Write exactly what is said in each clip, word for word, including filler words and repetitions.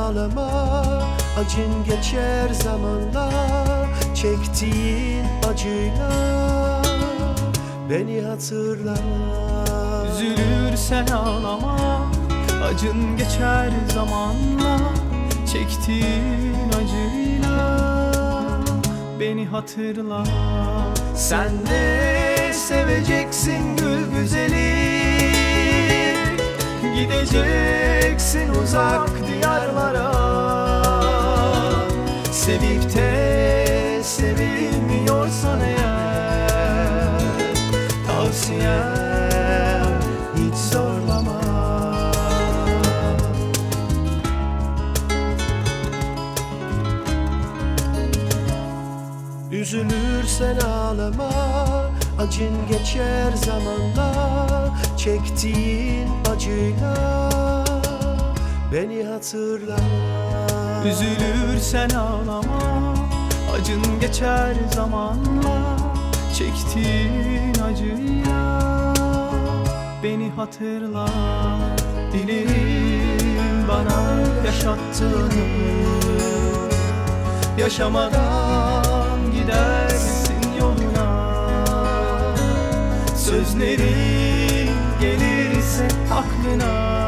ağlama, acın geçer zamanla. Çektiğin acıyla beni hatırla. Üzülürsen ağlama, acın geçer zamanla. Çektiğin acıyla beni hatırla. Sen de seveceksin gül güzeli, gideceksin uzak diyarlara. Sevip de sevilmiyorsan eğer, tavsiyem hiç zorlama. Üzülürsen ağlama, acın geçer zamanla. Çektiğin acıyla beni hatırla. Üzülürsen ağlama, acın geçer zamanla. Çektiğin acıyla beni hatırla. Dilerim bana yaşattığını, yaşamadan gidersin yoluna. Sözlerin gelirse aklına,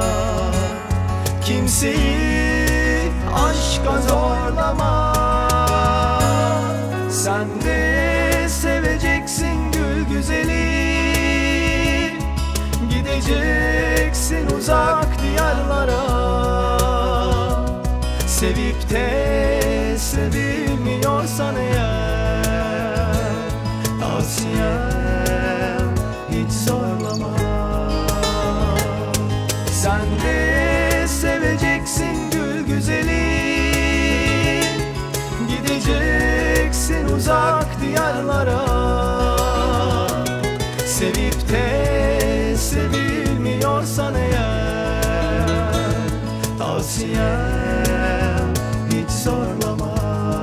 kimseyi aşka zorlama. Sen de seveceksin gül güzeli, gideceksin uzak diyarlara. Sevip de sevilmiyorsan eğer, tavsiyem hiç zorlama. Sen de seveceksin gül güzeli, gideceksin uzak diyarlara. Sevip de sevilmiyorsan eğer, tavsiyem hiç zorlama.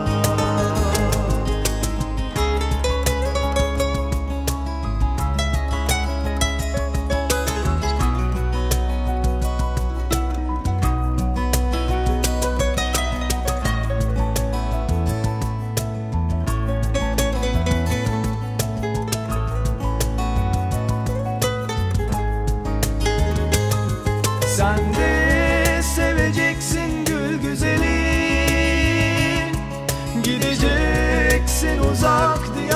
Sen de seveceksin gül güzeli, gideceksin uzak diyarlara.